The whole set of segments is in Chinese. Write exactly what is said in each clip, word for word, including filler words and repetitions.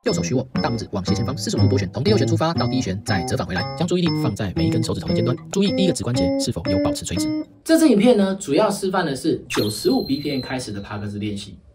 右手虚握，大拇指往斜前方四十五度拨旋，从第六弦出发到第一弦，再折返回来，将注意力放在每一根手指头的尖端，注意第一个指关节是否有保持垂直。这支影片呢，主要示范的是九十五 B P M 开始的帕克斯练习。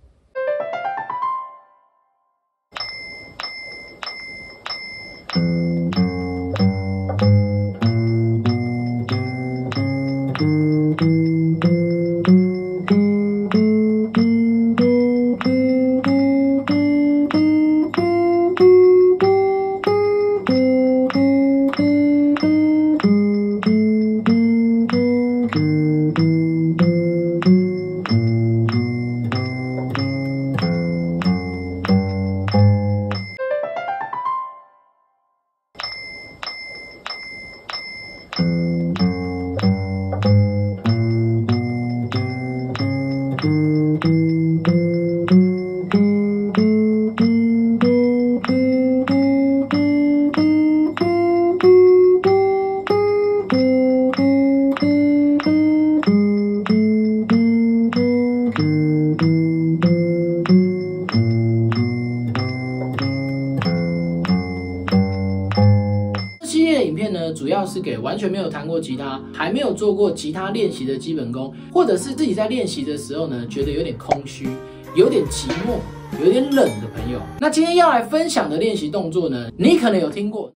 系列影片呢，主要是给完全没有弹过吉他、还没有做过吉他练习的基本功，或者是自己在练习的时候呢，觉得有点空虚、有点寂寞、有点冷的朋友。那今天要来分享的练习动作呢，你可能有听过。